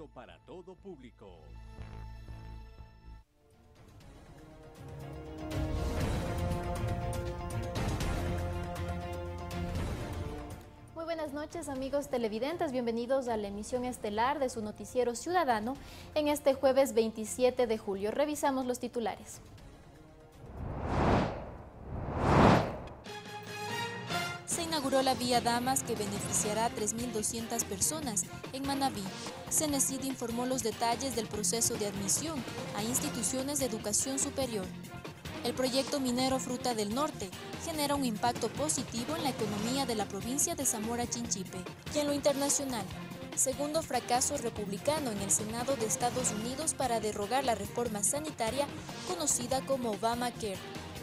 apto para todo público. Muy buenas noches, amigos televidentes, bienvenidos a la emisión estelar de su noticiero ciudadano en este jueves 27 de julio. Revisamos los titulares. Se inauguró la vía Damas que beneficiará a 3.200 personas en Manabí. Cenecid informó los detalles del proceso de admisión a instituciones de educación superior. El proyecto minero Fruta del Norte genera un impacto positivo en la economía de la provincia de Zamora Chinchipe. Y en lo internacional, segundo fracaso republicano en el Senado de Estados Unidos para derogar la reforma sanitaria conocida como Obamacare.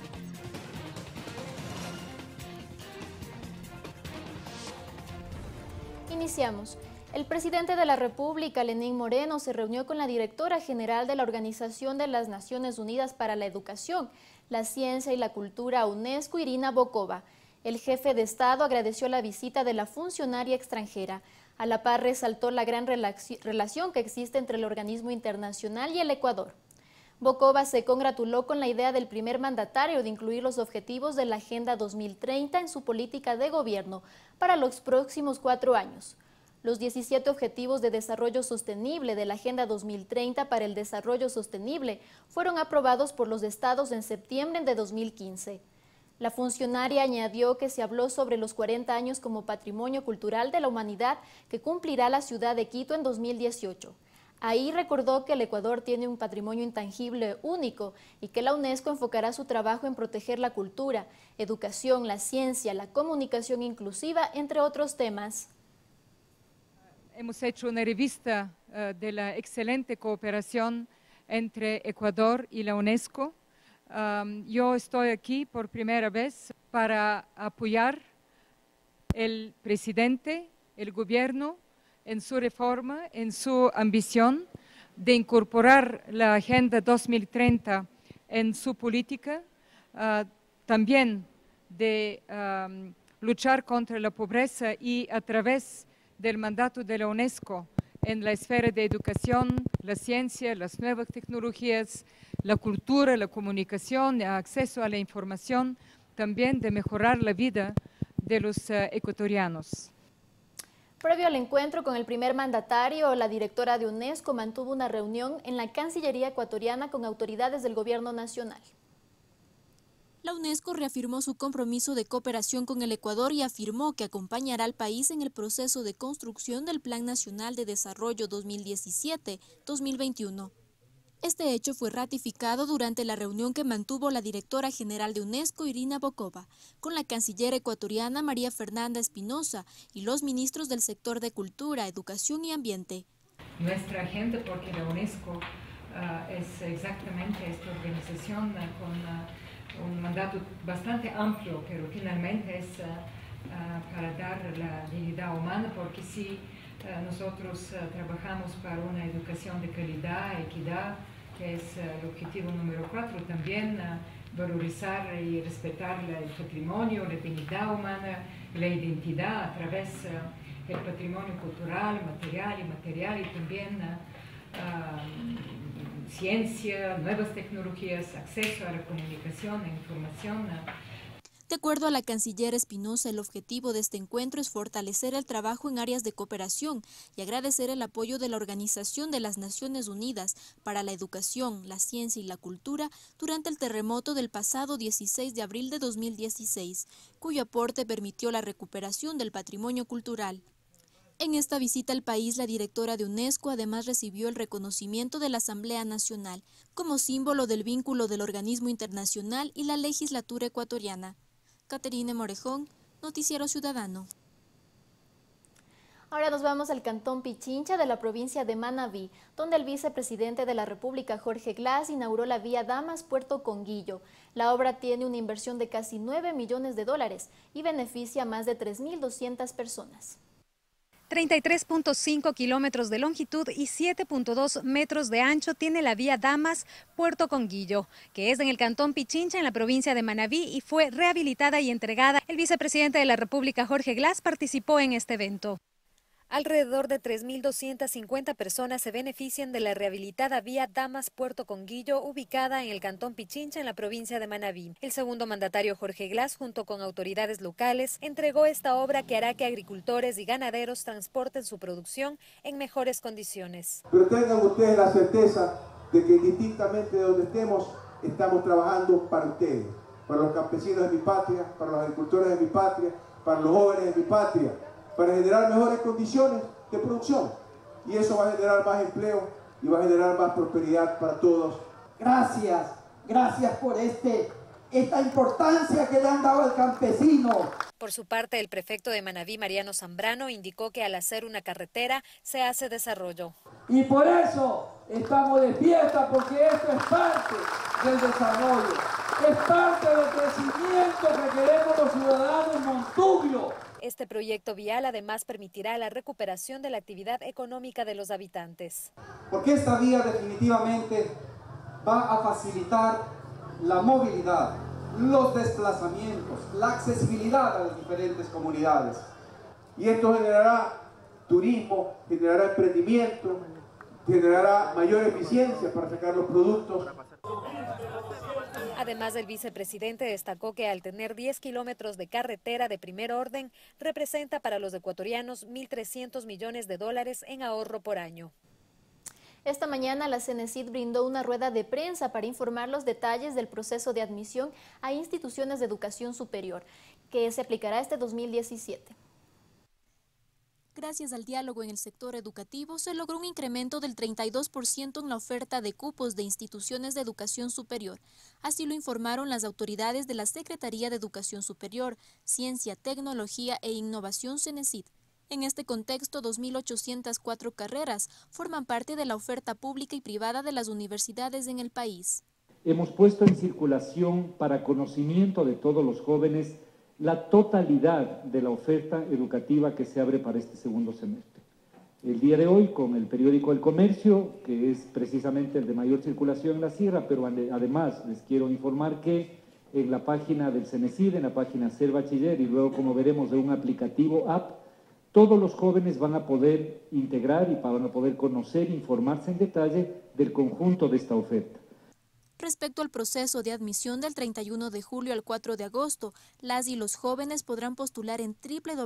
Iniciamos. El presidente de la República, Lenín Moreno, se reunió con la directora general de la Organización de las Naciones Unidas para la Educación, la Ciencia y la Cultura, UNESCO, Irina Bokova. El jefe de Estado agradeció la visita de la funcionaria extranjera. A la par resaltó la gran relación que existe entre el organismo internacional y el Ecuador. Bokova se congratuló con la idea del primer mandatario de incluir los objetivos de la Agenda 2030 en su política de gobierno para los próximos 4 años. Los 17 Objetivos de Desarrollo Sostenible de la Agenda 2030 para el Desarrollo Sostenible fueron aprobados por los estados en septiembre de 2015. La funcionaria añadió que se habló sobre los 40 años como Patrimonio Cultural de la Humanidad que cumplirá la ciudad de Quito en 2018. Ahí recordó que el Ecuador tiene un patrimonio intangible único y que la UNESCO enfocará su trabajo en proteger la cultura, educación, la ciencia, la comunicación inclusiva, entre otros temas. Hemos hecho una revista de la excelente cooperación entre Ecuador y la UNESCO. Yo estoy aquí por primera vez para apoyar el presidente, el gobierno, en su reforma, en su ambición de incorporar la Agenda 2030 en su política, también de luchar contra la pobreza y a través del mandato de la UNESCO en la esfera de educación, la ciencia, las nuevas tecnologías, la cultura, la comunicación, el acceso a la información, también de mejorar la vida de los ecuatorianos. Previo al encuentro con el primer mandatario, la directora de UNESCO mantuvo una reunión en la Cancillería ecuatoriana con autoridades del gobierno nacional. La UNESCO reafirmó su compromiso de cooperación con el Ecuador y afirmó que acompañará al país en el proceso de construcción del Plan Nacional de Desarrollo 2017-2021. Este hecho fue ratificado durante la reunión que mantuvo la directora general de UNESCO, Irina Bokova, con la canciller ecuatoriana María Fernanda Espinosa y los ministros del sector de Cultura, Educación y Ambiente. Nuestra agenda, porque la UNESCO es exactamente esta organización con un mandato bastante amplio, pero finalmente es para dar la dignidad humana, porque si nosotros trabajamos para una educación de calidad, equidad, que es el objetivo número 4, también valorizar y respetar el patrimonio, la dignidad humana, la identidad a través del patrimonio cultural, material, inmaterial y también ciencia, nuevas tecnologías, acceso a la comunicación, a información. De acuerdo a la canciller Espinosa, el objetivo de este encuentro es fortalecer el trabajo en áreas de cooperación y agradecer el apoyo de la Organización de las Naciones Unidas para la Educación, la Ciencia y la Cultura durante el terremoto del pasado 16 de abril de 2016, cuyo aporte permitió la recuperación del patrimonio cultural. En esta visita al país, la directora de UNESCO además recibió el reconocimiento de la Asamblea Nacional como símbolo del vínculo del organismo internacional y la legislatura ecuatoriana. Caterine Morejón, Noticiero Ciudadano. Ahora nos vamos al cantón Pichincha de la provincia de Manabí, donde el vicepresidente de la República, Jorge Glass, inauguró la vía Damas-Puerto Conguillo. La obra tiene una inversión de casi 9 millones de dólares y beneficia a más de 3.200 personas. 33.5 kilómetros de longitud y 7.2 metros de ancho tiene la vía Damas-Puerto Conguillo, que es en el cantón Pichincha, en la provincia de Manabí, y fue rehabilitada y entregada. El vicepresidente de la República, Jorge Glass, participó en este evento. Alrededor de 3.250 personas se benefician de la rehabilitada vía Damas-Puerto Conguillo, ubicada en el cantón Pichincha, en la provincia de Manabí. El segundo mandatario, Jorge Glass, junto con autoridades locales, entregó esta obra que hará que agricultores y ganaderos transporten su producción en mejores condiciones. Pero tengan ustedes la certeza de que indistintamente de donde estemos, estamos trabajando para ustedes, para los campesinos de mi patria, para los agricultores de mi patria, para los jóvenes de mi patria, para generar mejores condiciones de producción. Y eso va a generar más empleo y va a generar más prosperidad para todos. Gracias por esta importancia que le han dado al campesino. Por su parte, el prefecto de Manabí, Mariano Zambrano, indicó que al hacer una carretera se hace desarrollo. Y por eso estamos de fiesta, porque esto es parte del desarrollo, es parte del crecimiento que queremos los ciudadanos en Montubio. Este proyecto vial además permitirá la recuperación de la actividad económica de los habitantes. Porque esta vía definitivamente va a facilitar la movilidad, los desplazamientos, la accesibilidad a las diferentes comunidades. Y esto generará turismo, generará emprendimiento, generará mayor eficiencia para sacar los productos. Además, el vicepresidente destacó que al tener 10 kilómetros de carretera de primer orden, representa para los ecuatorianos 1.300 millones de dólares en ahorro por año. Esta mañana la CENESID brindó una rueda de prensa para informar los detalles del proceso de admisión a instituciones de educación superior, que se aplicará este 2017. Gracias al diálogo en el sector educativo, se logró un incremento del 32% en la oferta de cupos de instituciones de educación superior. Así lo informaron las autoridades de la Secretaría de Educación Superior, Ciencia, Tecnología e Innovación CENESID. En este contexto, 2.804 carreras forman parte de la oferta pública y privada de las universidades en el país. Hemos puesto en circulación para conocimiento de todos los jóvenes la totalidad de la oferta educativa que se abre para este segundo semestre. El día de hoy, con el periódico El Comercio, que es precisamente el de mayor circulación en la sierra, pero además les quiero informar que en la página del CENESID, en la página Ser Bachiller y luego, como veremos, de un aplicativo app, todos los jóvenes van a poder integrar y van a poder conocer e informarse en detalle del conjunto de esta oferta. Respecto al proceso de admisión del 31 de julio al 4 de agosto, las y los jóvenes podrán postular en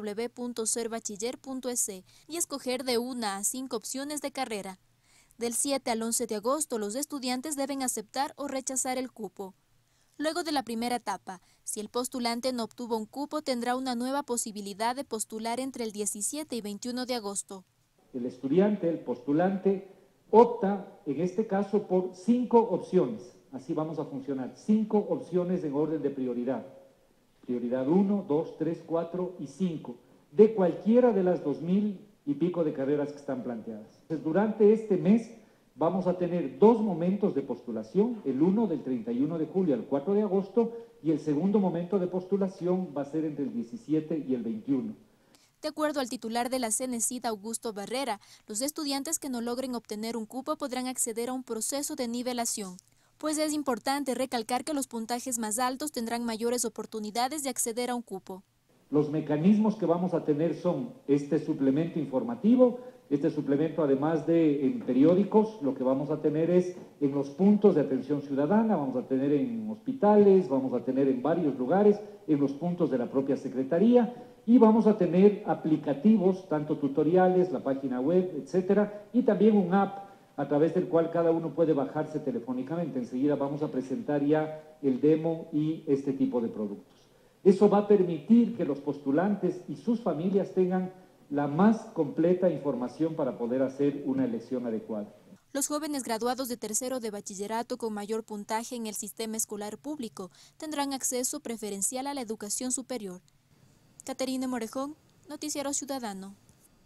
www.serbachiller.es y escoger de 1 a 5 opciones de carrera. Del 7 al 11 de agosto, los estudiantes deben aceptar o rechazar el cupo. Luego de la primera etapa, si el postulante no obtuvo un cupo, tendrá una nueva posibilidad de postular entre el 17 y 21 de agosto. El estudiante, el postulante, opta en este caso por 5 opciones. Así vamos a funcionar, 5 opciones en orden de prioridad. Prioridad 1, 2, 3, 4 y 5, de cualquiera de las 2.000 y pico de carreras que están planteadas. Entonces, durante este mes vamos a tener 2 momentos de postulación, el uno del 31 de julio al 4 de agosto y el segundo momento de postulación va a ser entre el 17 y el 21. De acuerdo al titular de la CENESID, Augusto Barrera, los estudiantes que no logren obtener un cupo podrán acceder a un proceso de nivelación. Pues es importante recalcar que los puntajes más altos tendrán mayores oportunidades de acceder a un cupo. Los mecanismos que vamos a tener son este suplemento informativo, este suplemento además de en periódicos, lo que vamos a tener es en los puntos de atención ciudadana, vamos a tener en hospitales, vamos a tener en varios lugares, en los puntos de la propia Secretaría y vamos a tener aplicativos, tanto tutoriales, la página web, etcétera, y también un app a través del cual cada uno puede bajarse telefónicamente. Enseguida vamos a presentar ya el demo y este tipo de productos. Eso va a permitir que los postulantes y sus familias tengan la más completa información para poder hacer una elección adecuada. Los jóvenes graduados de tercero de bachillerato con mayor puntaje en el sistema escolar público tendrán acceso preferencial a la educación superior. Caterina Morejón, Noticiero Ciudadano.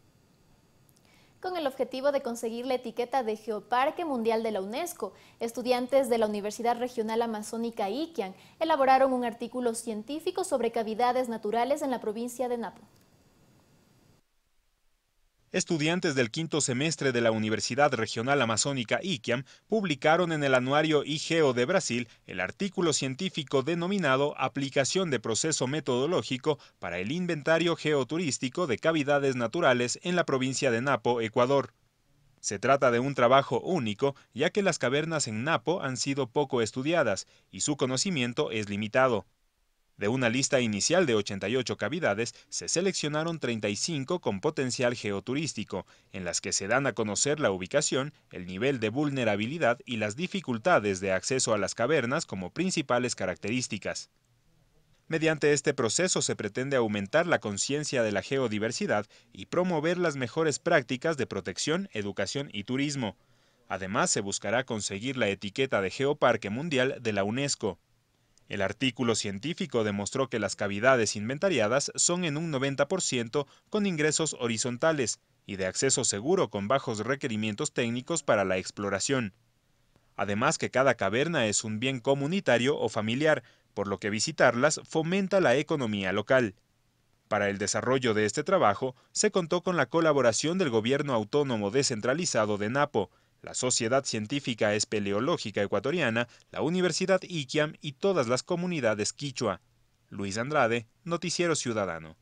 Con el objetivo de conseguir la etiqueta de Geoparque Mundial de la UNESCO, estudiantes de la Universidad Regional Amazónica Iquian elaboraron un artículo científico sobre cavidades naturales en la provincia de Napo. Estudiantes del quinto semestre de la Universidad Regional Amazónica ICAM publicaron en el anuario IGEO de Brasil el artículo científico denominado Aplicación de proceso metodológico para el inventario geoturístico de cavidades naturales en la provincia de Napo, Ecuador. Se trata de un trabajo único, ya que las cavernas en Napo han sido poco estudiadas y su conocimiento es limitado. De una lista inicial de 88 cavidades, se seleccionaron 35 con potencial geoturístico, en las que se dan a conocer la ubicación, el nivel de vulnerabilidad y las dificultades de acceso a las cavernas como principales características. Mediante este proceso se pretende aumentar la conciencia de la geodiversidad y promover las mejores prácticas de protección, educación y turismo. Además, se buscará conseguir la etiqueta de Geoparque Mundial de la UNESCO. El artículo científico demostró que las cavidades inventariadas son en un 90% con ingresos horizontales y de acceso seguro con bajos requerimientos técnicos para la exploración. Además que cada caverna es un bien comunitario o familiar, por lo que visitarlas fomenta la economía local. Para el desarrollo de este trabajo, se contó con la colaboración del Gobierno Autónomo Descentralizado de Napo, la Sociedad Científica Espeleológica Ecuatoriana, la Universidad ICAM y todas las comunidades quichua. Luis Andrade, Noticiero Ciudadano.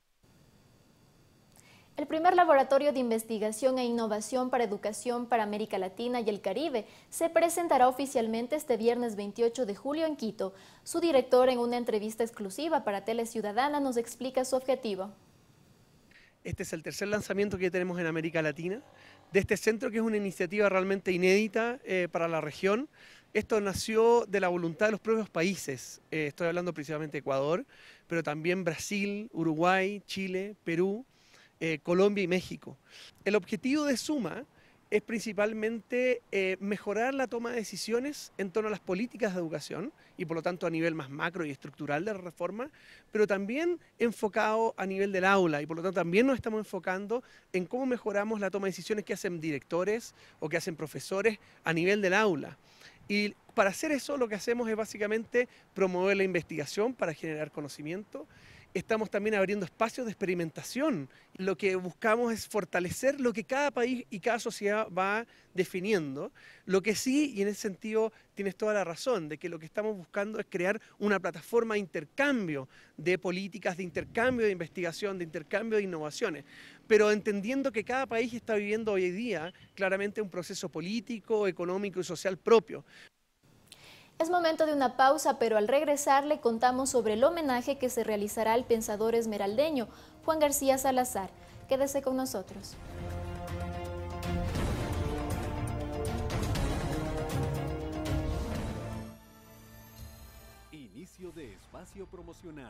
El primer laboratorio de investigación e innovación para educación para América Latina y el Caribe se presentará oficialmente este viernes 28 de julio en Quito. Su director, en una entrevista exclusiva para Tele Ciudadana, nos explica su objetivo. Este es el tercer lanzamiento que tenemos en América Latina de este centro, que es una iniciativa realmente inédita para la región. Esto nació de la voluntad de los propios países. Estoy hablando principalmente de Ecuador, pero también Brasil, Uruguay, Chile, Perú, Colombia y México. El objetivo de SUMA es principalmente mejorar la toma de decisiones en torno a las políticas de educación y por lo tanto a nivel más macro y estructural de la reforma, pero también enfocado a nivel del aula y por lo tanto también nos estamos enfocando en cómo mejoramos la toma de decisiones que hacen directores o que hacen profesores a nivel del aula. Y para hacer eso lo que hacemos es básicamente promover la investigación para generar conocimiento. Estamos también abriendo espacios de experimentación. Lo que buscamos es fortalecer lo que cada país y cada sociedad va definiendo. Lo que sí, y en ese sentido tienes toda la razón, de que lo que estamos buscando es crear una plataforma de intercambio de políticas, de intercambio de investigación, de intercambio de innovaciones. Pero entendiendo que cada país está viviendo hoy día claramente un proceso político, económico y social propio. Es momento de una pausa, pero al regresar le contamos sobre el homenaje que se realizará al pensador esmeraldeño Juan García Salazar. Quédese con nosotros. Inicio de espacio promocional.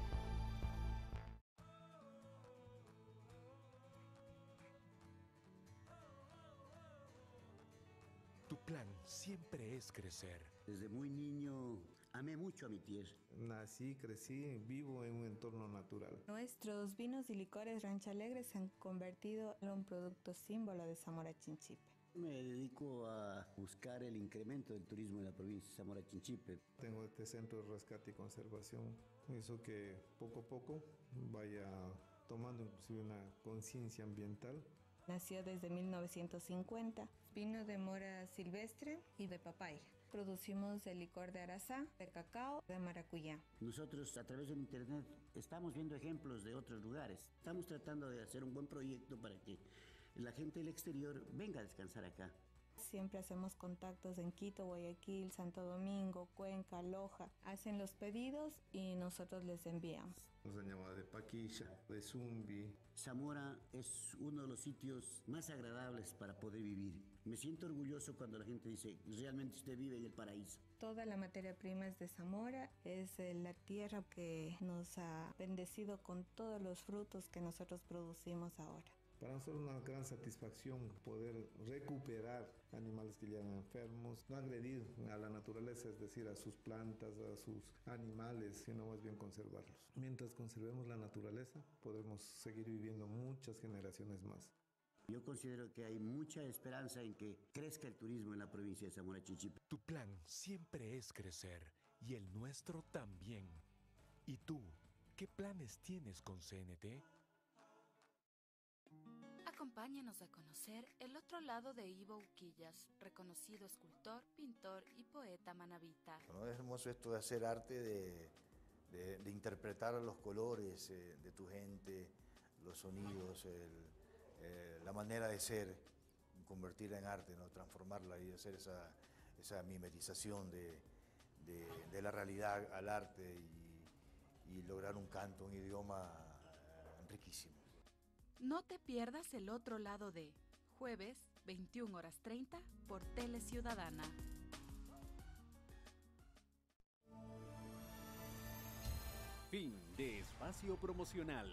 Tu plan siempre es crecer. Desde muy niño amé mucho a mi tierra. Nací, crecí, vivo en un entorno natural. Nuestros vinos y licores Rancho Alegre se han convertido en un producto símbolo de Zamora Chinchipe. Me dedico a buscar el incremento del turismo en la provincia de Zamora Chinchipe. Tengo este centro de rescate y conservación. Hizo que poco a poco vaya tomando inclusive una conciencia ambiental. Nació desde 1950. Vino de mora silvestre y de papaya. Producimos el licor de arazá, de cacao, de maracuyá. Nosotros a través del internet estamos viendo ejemplos de otros lugares. Estamos tratando de hacer un buen proyecto para que la gente del exterior venga a descansar acá. Siempre hacemos contactos en Quito, Guayaquil, Santo Domingo, Cuenca, Loja. Hacen los pedidos y nosotros les enviamos. Nos han llamado de Paquilla, de Zumbi. Zamora es uno de los sitios más agradables para poder vivir. Me siento orgulloso cuando la gente dice, realmente usted vive en el paraíso. Toda la materia prima es de Zamora, es la tierra que nos ha bendecido con todos los frutos que nosotros producimos ahora. Para nosotros es una gran satisfacción poder recuperar animales que ya eran enfermos, no agredir a la naturaleza, es decir, a sus plantas, a sus animales, sino más bien conservarlos. Mientras conservemos la naturaleza, podremos seguir viviendo muchas generaciones más. Yo considero que hay mucha esperanza en que crezca el turismo en la provincia de Zamora Chinchipe. Tu plan siempre es crecer y el nuestro también. ¿Y tú, qué planes tienes con CNT? Acompáñenos a conocer el otro lado de Ivo Uquillas, reconocido escultor, pintor y poeta manabita. Bueno, es hermoso esto de hacer arte, de interpretar los colores de tu gente, los sonidos, la manera de ser, convertirla en arte, ¿no? Transformarla y hacer esa mimetización de la realidad al arte y lograr un canto, un idioma riquísimo. No te pierdas el otro lado de jueves, 21:30 por Tele Ciudadana. Fin de espacio promocional.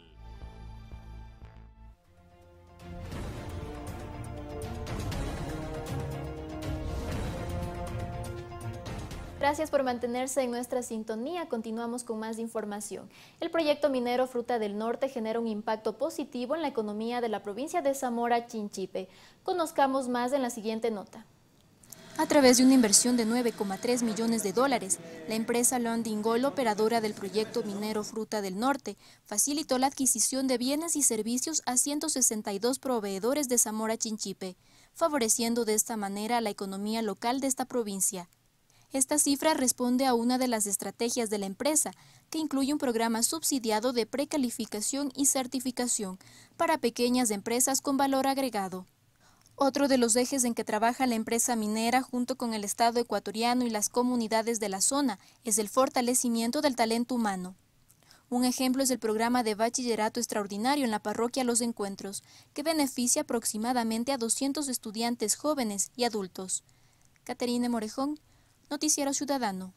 Gracias por mantenerse en nuestra sintonía. Continuamos con más información. El proyecto minero Fruta del Norte genera un impacto positivo en la economía de la provincia de Zamora Chinchipe. Conozcamos más en la siguiente nota. A través de una inversión de $9,3 millones, la empresa Londingol, operadora del proyecto minero Fruta del Norte, facilitó la adquisición de bienes y servicios a 162 proveedores de Zamora Chinchipe, favoreciendo de esta manera la economía local de esta provincia. Esta cifra responde a una de las estrategias de la empresa, que incluye un programa subsidiado de precalificación y certificación para pequeñas empresas con valor agregado. Otro de los ejes en que trabaja la empresa minera junto con el Estado ecuatoriano y las comunidades de la zona es el fortalecimiento del talento humano. Un ejemplo es el programa de bachillerato extraordinario en la parroquia Los Encuentros, que beneficia aproximadamente a 200 estudiantes jóvenes y adultos. Caterine Morejón, Noticiero Ciudadano.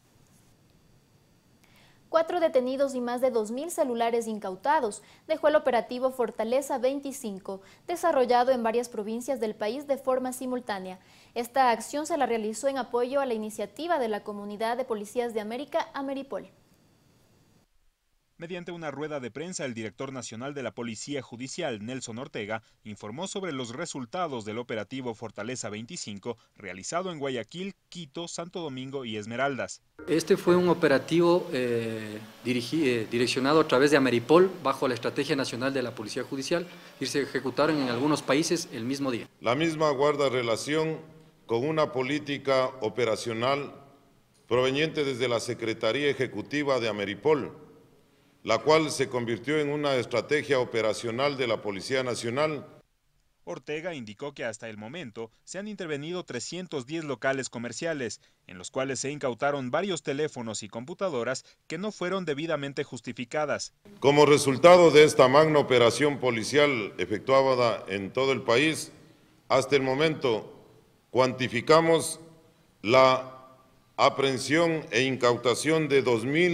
4 detenidos y más de 2.000 celulares incautados dejó el operativo Fortaleza 25, desarrollado en varias provincias del país de forma simultánea. Esta acción se la realizó en apoyo a la iniciativa de la Comunidad de Policías de América, Ameripol. Mediante una rueda de prensa, el director nacional de la Policía Judicial, Nelson Ortega, informó sobre los resultados del operativo Fortaleza 25, realizado en Guayaquil, Quito, Santo Domingo y Esmeraldas. Este fue un operativo direccionado a través de Ameripol, bajo la Estrategia Nacional de la Policía Judicial, y se ejecutaron en algunos países el mismo día. La misma guarda relación con una política operacional proveniente desde la Secretaría Ejecutiva de Ameripol, la cual se convirtió en una estrategia operacional de la Policía Nacional. Ortega indicó que hasta el momento se han intervenido 310 locales comerciales, en los cuales se incautaron varios teléfonos y computadoras que no fueron debidamente justificadas. Como resultado de esta magna operación policial efectuada en todo el país, hasta el momento cuantificamos la aprehensión e incautación de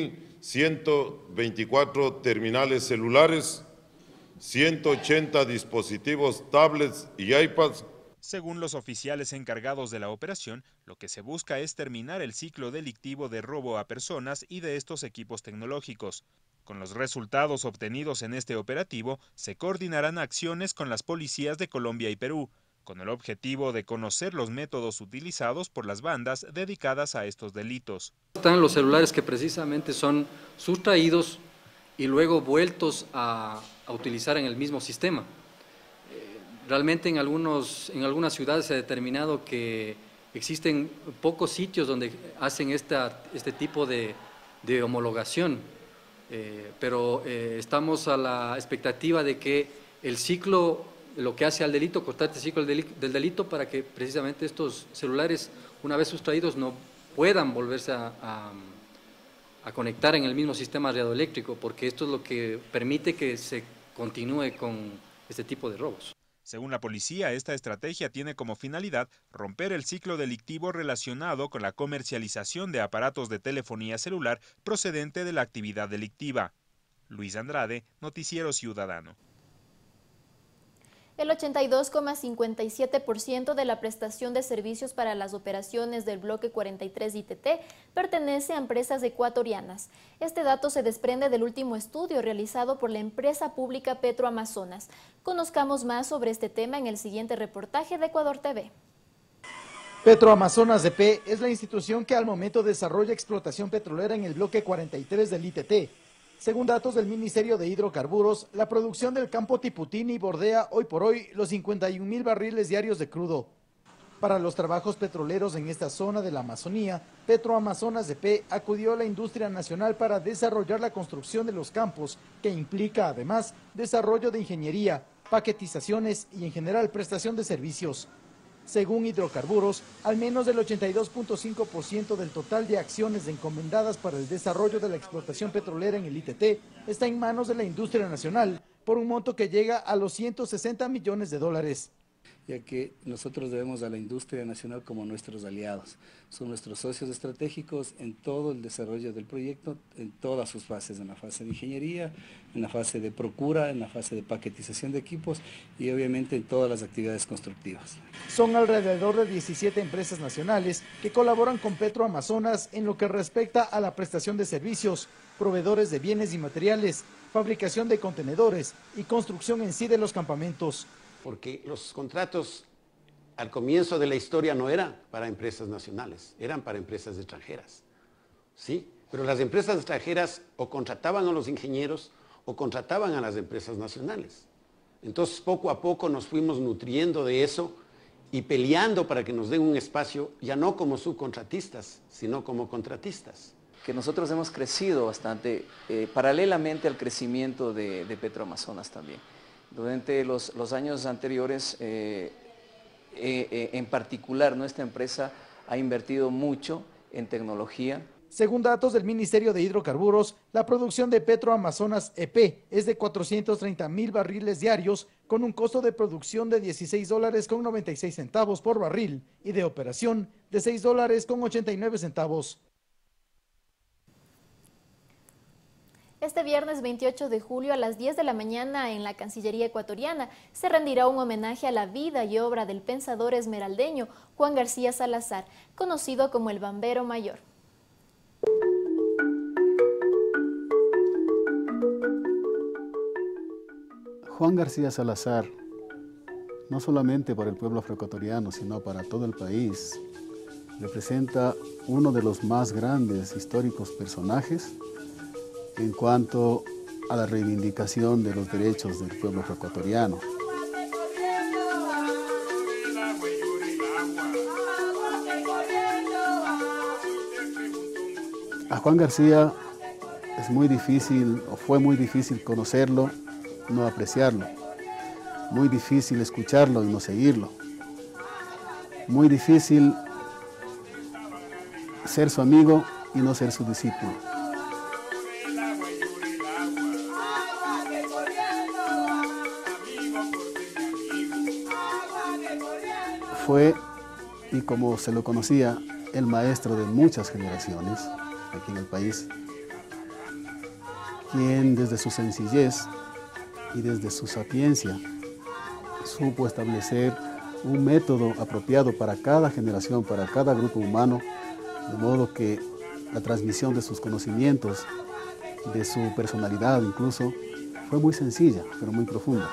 2.124 terminales celulares, 180 dispositivos tablets y iPads. Según los oficiales encargados de la operación, lo que se busca es terminar el ciclo delictivo de robo a personas y de estos equipos tecnológicos. Con los resultados obtenidos en este operativo, se coordinarán acciones con las policías de Colombia y Perú, con el objetivo de conocer los métodos utilizados por las bandas dedicadas a estos delitos. Están los celulares que precisamente son sustraídos y luego vueltos a utilizar en el mismo sistema. Realmente en algunas ciudades se ha determinado que existen pocos sitios donde hacen este tipo de homologación, pero estamos a la expectativa de que el ciclo, lo que hace al delito, cortar este ciclo del delito para que precisamente estos celulares, una vez sustraídos, no puedan volverse a conectar en el mismo sistema radioeléctrico, porque esto es lo que permite que se continúe con este tipo de robos. Según la policía, esta estrategia tiene como finalidad romper el ciclo delictivo relacionado con la comercialización de aparatos de telefonía celular procedente de la actividad delictiva. Luis Andrade, Noticiero Ciudadano. El 82,57% de la prestación de servicios para las operaciones del bloque 43 ITT pertenece a empresas ecuatorianas. Este dato se desprende del último estudio realizado por la empresa pública Petroamazonas. Conozcamos más sobre este tema en el siguiente reportaje de Ecuador TV. Petroamazonas EP es la institución que al momento desarrolla explotación petrolera en el bloque 43 del ITT. Según datos del Ministerio de Hidrocarburos, la producción del campo Tiputini bordea hoy por hoy los 51,000 barriles diarios de crudo. Para los trabajos petroleros en esta zona de la Amazonía, Petroamazonas EP acudió a la industria nacional para desarrollar la construcción de los campos, que implica además desarrollo de ingeniería, paquetizaciones y en general prestación de servicios. Según Hidrocarburos, al menos el 82.5% del total de acciones encomendadas para el desarrollo de la explotación petrolera en el ITT está en manos de la industria nacional, por un monto que llega a los 160 millones de dólares. Ya que nosotros debemos a la industria nacional como nuestros aliados. Son nuestros socios estratégicos en todo el desarrollo del proyecto, en todas sus fases, en la fase de ingeniería, en la fase de procura, en la fase de paquetización de equipos y obviamente en todas las actividades constructivas. Son alrededor de 17 empresas nacionales que colaboran con Petroamazonas en lo que respecta a la prestación de servicios, proveedores de bienes y materiales, fabricación de contenedores y construcción en sí de los campamentos. Porque los contratos al comienzo de la historia no eran para empresas nacionales, eran para empresas extranjeras, ¿sí? Pero las empresas extranjeras o contrataban a los ingenieros o contrataban a las empresas nacionales. Entonces, poco a poco nos fuimos nutriendo de eso y peleando para que nos den un espacio, ya no como subcontratistas, sino como contratistas. Que nosotros hemos crecido bastante, paralelamente al crecimiento de Petroamazonas también. Durante los años anteriores, en particular, nuestra empresa ha invertido mucho en tecnología. Según datos del Ministerio de Hidrocarburos, la producción de Petroamazonas EP es de 430,000 barriles diarios, con un costo de producción de $16.96 por barril y de operación de $6.89. Este viernes 28 de julio a las 10 de la mañana en la Cancillería ecuatoriana se rendirá un homenaje a la vida y obra del pensador esmeraldeño Juan García Salazar, conocido como el Bambero Mayor. Juan García Salazar, no solamente para el pueblo afroecuatoriano, sino para todo el país, representa uno de los más grandes históricos personajes en cuanto a la reivindicación de los derechos del pueblo afroecuatoriano. A Juan García es muy difícil, o fue muy difícil conocerlo, no apreciarlo. Muy difícil escucharlo y no seguirlo. Muy difícil ser su amigo y no ser su discípulo. Fue, y como se lo conocía, el maestro de muchas generaciones aquí en el país, quien desde su sencillez y desde su sapiencia supo establecer un método apropiado para cada generación, para cada grupo humano, de modo que la transmisión de sus conocimientos, de su personalidad incluso, fue muy sencilla, pero muy profunda.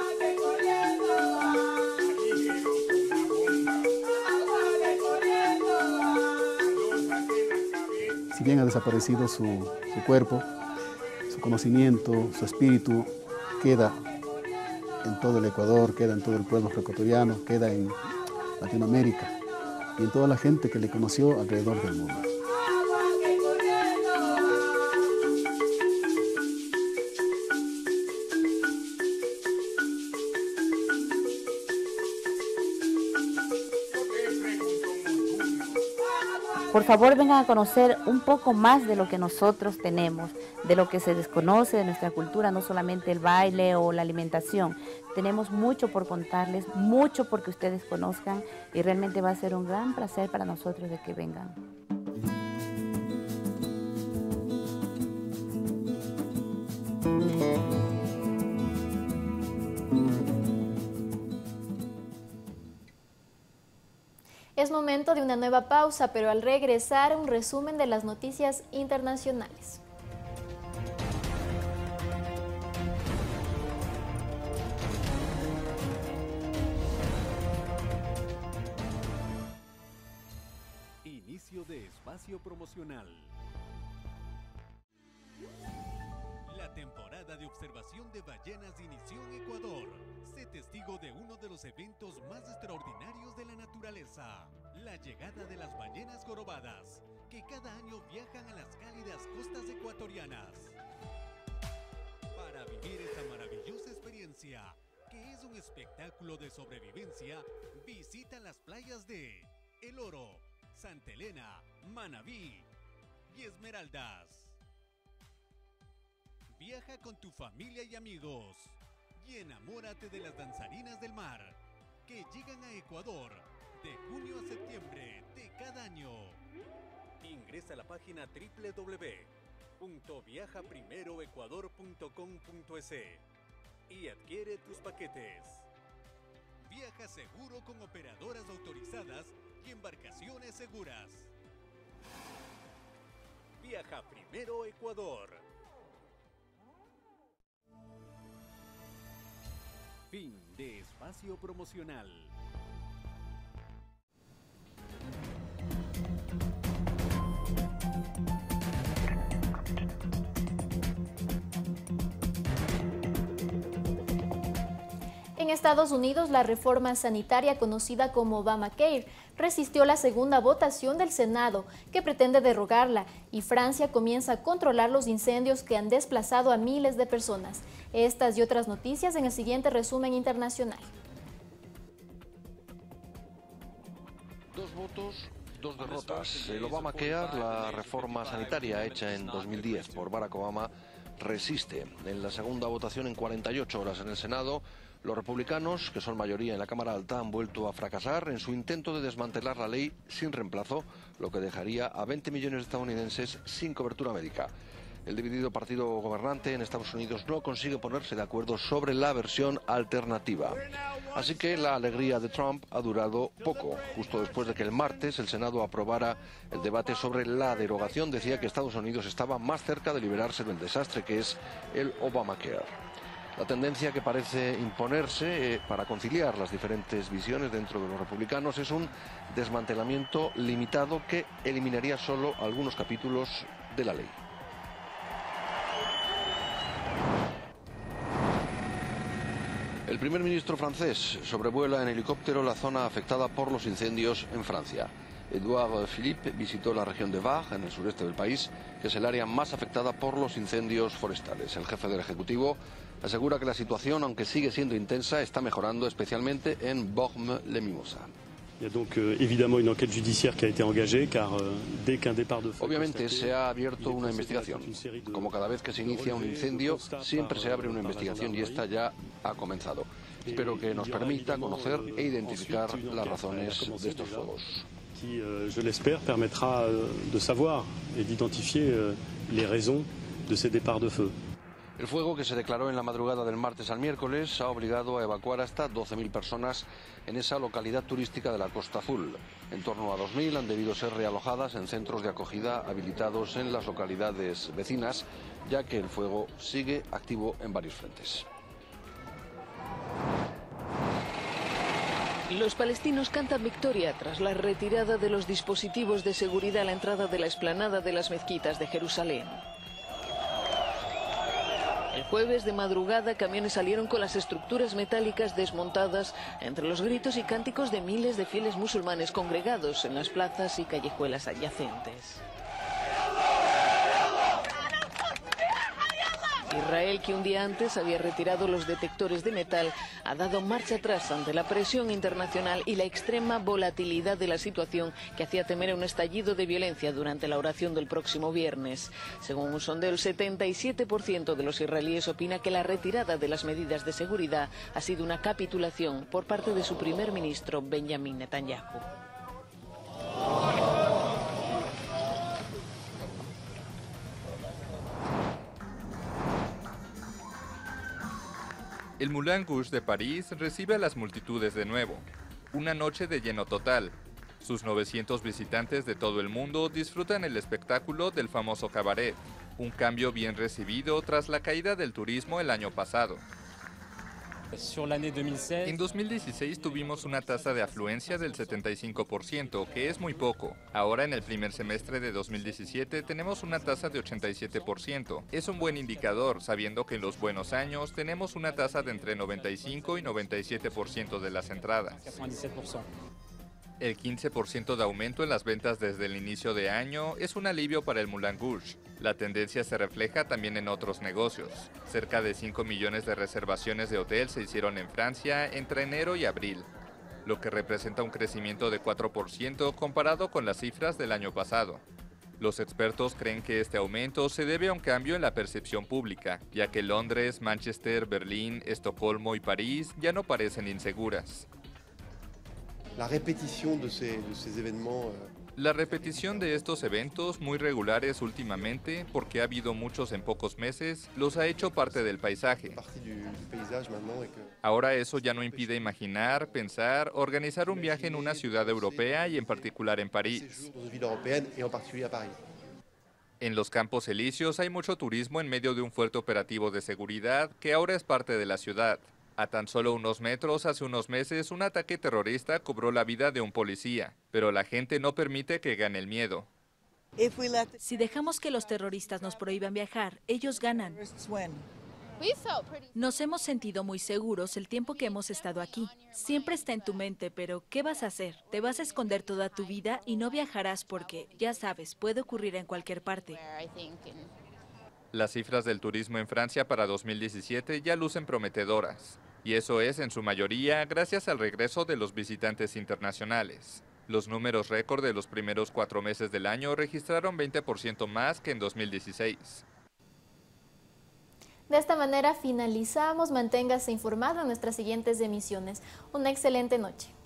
Si bien ha desaparecido su cuerpo, su conocimiento, su espíritu queda en todo el Ecuador, queda en todo el pueblo afroecuatoriano, queda en Latinoamérica y en toda la gente que le conoció alrededor del mundo. Por favor, vengan a conocer un poco más de lo que nosotros tenemos, de lo que se desconoce de nuestra cultura, no solamente el baile o la alimentación. Tenemos mucho por contarles, mucho por que ustedes conozcan y realmente va a ser un gran placer para nosotros de que vengan. Es momento de una nueva pausa, pero al regresar un resumen de las noticias internacionales. Inicio de espacio promocional. temporada de observación de ballenas inició en Ecuador. Sé testigo de uno de los eventos más extraordinarios de la naturaleza, la llegada de las ballenas jorobadas, que cada año viajan a las cálidas costas ecuatorianas. Para vivir esta maravillosa experiencia, que es un espectáculo de sobrevivencia, visita las playas de El Oro, Santa Elena, Manabí y Esmeraldas. Viaja con tu familia y amigos y enamórate de las danzarinas del mar que llegan a Ecuador de junio a septiembre de cada año. Ingresa a la página www.viajaprimeroecuador.com.es y adquiere tus paquetes. Viaja seguro con operadoras autorizadas y embarcaciones seguras. Viaja Primero Ecuador. Fin de espacio promocional. En Estados Unidos, la reforma sanitaria conocida como Obamacare resistió la segunda votación del Senado, que pretende derogarla, y Francia comienza a controlar los incendios que han desplazado a miles de personas. Estas y otras noticias en el siguiente resumen internacional. 2 votos, 2 derrotas. El Obamacare, la reforma sanitaria hecha en 2010 por Barack Obama, resiste. En la segunda votación en 48 horas en el Senado, los republicanos, que son mayoría en la Cámara Alta, han vuelto a fracasar en su intento de desmantelar la ley sin reemplazo, lo que dejaría a 20 millones de estadounidenses sin cobertura médica. El dividido partido gobernante en Estados Unidos no consigue ponerse de acuerdo sobre la versión alternativa. Así que la alegría de Trump ha durado poco. Justo después de que el martes el Senado aprobara el debate sobre la derogación, decía que Estados Unidos estaba más cerca de liberarse del desastre que es el Obamacare. La tendencia que parece imponerse para conciliar las diferentes visiones dentro de los republicanos es un desmantelamiento limitado que eliminaría solo algunos capítulos de la ley. El primer ministro francés sobrevuela en helicóptero la zona afectada por los incendios en Francia. Édouard Philippe visitó la región de Var, en el sureste del país, que es el área más afectada por los incendios forestales. El jefe del Ejecutivo asegura que la situación, aunque sigue siendo intensa, está mejorando, especialmente en Bormes-les-Mimosas. Obviamente se ha abierto una investigación. Como cada vez que se inicia un incendio, siempre se abre una investigación y esta ya ha comenzado. Espero que nos permita conocer e identificar las razones de estos fuegos. Je l'espère, permettra de savoir et d'identifier les raisons de ces départs de feu. El fuego, que se declaró en la madrugada del martes al miércoles, ha obligado a evacuar hasta 12.000 personas en esa localidad turística de la Costa Azul. En torno a 2.000 han debido ser realojadas en centros de acogida habilitados en las localidades vecinas, ya que el fuego sigue activo en varios frentes. Los palestinos cantan victoria tras la retirada de los dispositivos de seguridad a la entrada de la explanada de las mezquitas de Jerusalén. El jueves de madrugada, camiones salieron con las estructuras metálicas desmontadas entre los gritos y cánticos de miles de fieles musulmanes congregados en las plazas y callejuelas adyacentes. Israel, que un día antes había retirado los detectores de metal, ha dado marcha atrás ante la presión internacional y la extrema volatilidad de la situación que hacía temer un estallido de violencia durante la oración del próximo viernes. Según un sondeo, el 77% de los israelíes opina que la retirada de las medidas de seguridad ha sido una capitulación por parte de su primer ministro, Benjamin Netanyahu. El Moulin Rouge de París recibe a las multitudes de nuevo. Una noche de lleno total. Sus 900 visitantes de todo el mundo disfrutan el espectáculo del famoso cabaret, un cambio bien recibido tras la caída del turismo el año pasado. En 2016 tuvimos una tasa de afluencia del 75%, que es muy poco. Ahora en el primer semestre de 2017 tenemos una tasa de 87%. Es un buen indicador, sabiendo que en los buenos años tenemos una tasa de entre 95 y 97% de las entradas. El 15% de aumento en las ventas desde el inicio de año es un alivio para el Moulin Rouge. La tendencia se refleja también en otros negocios. Cerca de 5 millones de reservaciones de hotel se hicieron en Francia entre enero y abril, lo que representa un crecimiento de 4% comparado con las cifras del año pasado. Los expertos creen que este aumento se debe a un cambio en la percepción pública, ya que Londres, Manchester, Berlín, Estocolmo y París ya no parecen inseguras. La repetición de ces événements. La repetición de estos eventos, muy regulares últimamente, porque ha habido muchos en pocos meses, los ha hecho parte del paisaje. Ahora eso ya no impide imaginar, pensar, organizar un viaje en una ciudad europea y en particular en París. En los Campos Elíseos hay mucho turismo en medio de un fuerte operativo de seguridad que ahora es parte de la ciudad. A tan solo unos metros, hace unos meses, un ataque terrorista cobró la vida de un policía, pero la gente no permite que gane el miedo. Si dejamos que los terroristas nos prohíban viajar, ellos ganan. Nos hemos sentido muy seguros el tiempo que hemos estado aquí. Siempre está en tu mente, pero ¿qué vas a hacer? Te vas a esconder toda tu vida y no viajarás porque, ya sabes, puede ocurrir en cualquier parte. Las cifras del turismo en Francia para 2017 ya lucen prometedoras, y eso es en su mayoría gracias al regreso de los visitantes internacionales. Los números récord de los primeros 4 meses del año registraron 20% más que en 2016. De esta manera finalizamos. Manténgase informado en nuestras siguientes emisiones. Una excelente noche.